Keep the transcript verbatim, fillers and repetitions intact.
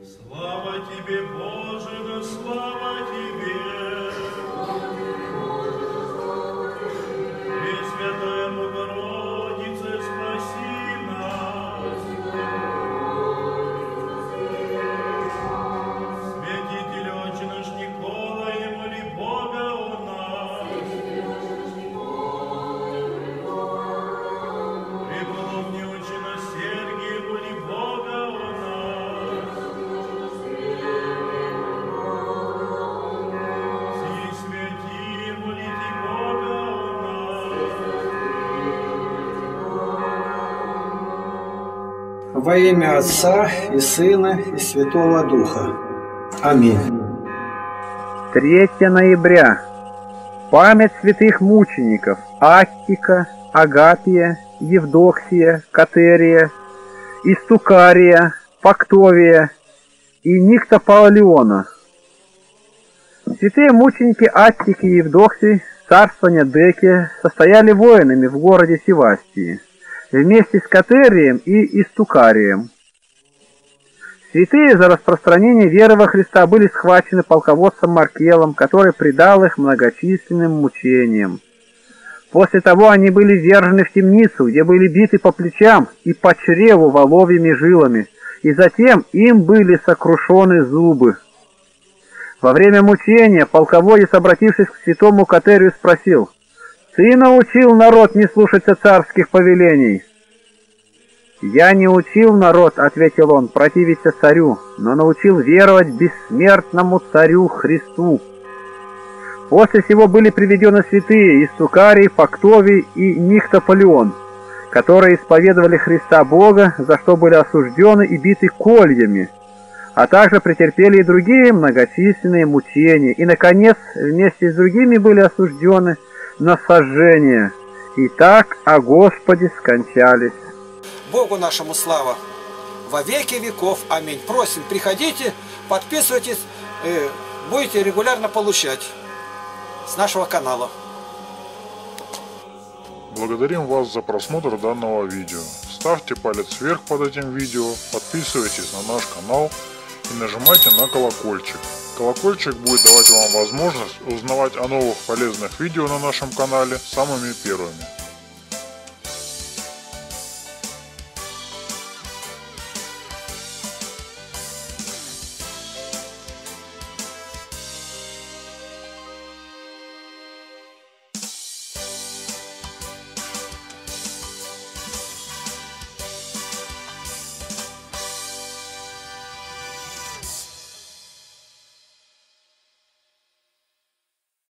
Слава Тебе, Боже, да слава Тебе! Пресвятая Богородица, спаси нас! Святитель Отче наш Николай, моли Бога о нас! Преподобный Отче наш Сергий, моли Бога о нас! Все святые, молите Бога о нас! Во имя Отца и Сына и Святого Духа. Аминь. третьего ноября. Память святых мучеников Аттика, Агапия, Евдоксия, Катерия, Истукария, Пактовия и Никта Паллиона. Святые мученики Аттики и Евдоксий царствования Деки состояли воинами в городе Севастии вместе с Катерием и Истукарием. Святые за распространение веры во Христа были схвачены полководцем Маркелом, который предал их многочисленным мучениям. После того они были ввержены в темницу, где были биты по плечам и по чреву воловьими жилами, и затем им были сокрушены зубы. Во время мучения полководец, обратившись к святому Катерию, спросил: «Ты научил народ не слушаться царских повелений?» «Я не учил народ, — ответил он, — противиться царю, но научил веровать бессмертному царю Христу». После сего были приведены святые Истукарий, Пактовий и Никта Паллион, которые исповедовали Христа Бога, за что были осуждены и биты кольями, а также претерпели и другие многочисленные мучения, и, наконец, вместе с другими были осуждены на сожжение, и так о Господе скончались. Богу нашему слава во веки веков. Аминь. Просим, приходите, подписывайтесь, будете регулярно получать с нашего канала. Благодарим вас за просмотр данного видео. Ставьте палец вверх под этим видео, подписывайтесь на наш канал и нажимайте на колокольчик. Колокольчик будет давать вам возможность узнавать о новых полезных видео на нашем канале самыми первыми.